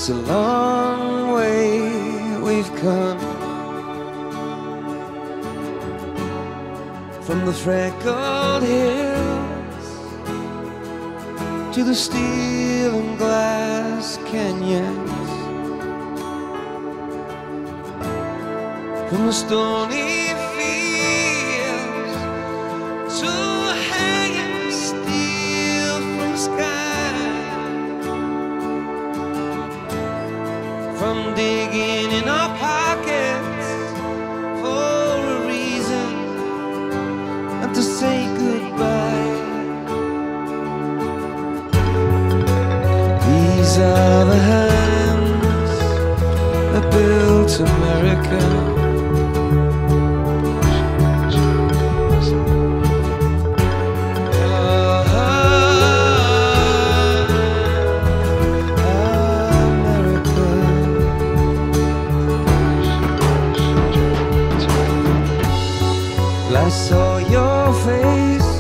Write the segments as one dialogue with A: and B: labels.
A: It's a long way we've come from the freckled hills to the steel and glass canyons, from the stony fields to hanging steel from the sky, from digging in our pockets for a reason and to say goodbye. These are the hands that built America. I saw your face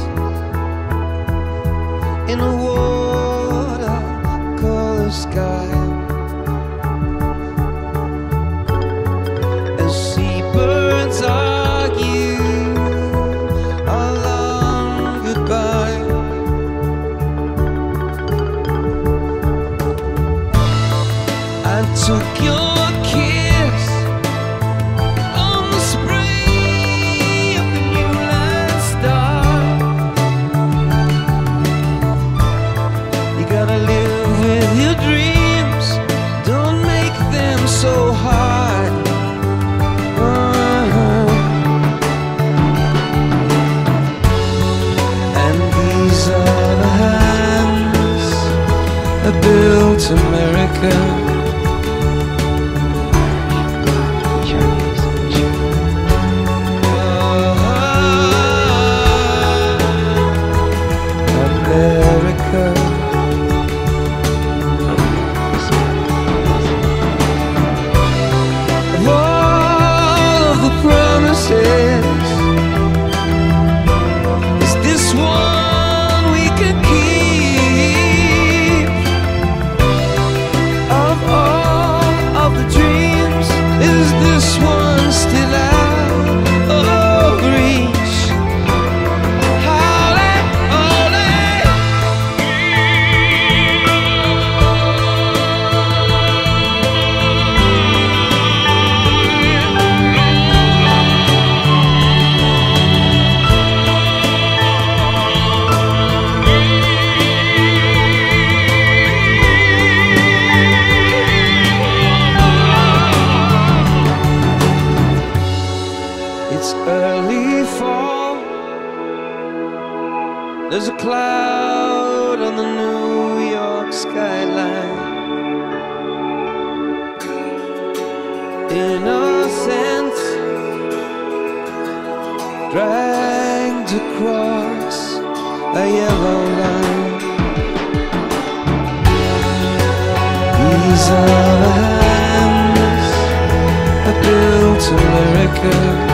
A: in a watercolor sky, as seabirds argue a long goodbye. I took your kiss on the spray. Gotta live with your dreams, don't make them so hard. And these are the hands that built America. Is this one we can keep? Of all of the dreams, is this one still out of reach? Howley, it's early fall. There's a cloud on the New York skyline. Innocence dragged across a yellow line. These are the hands that built America.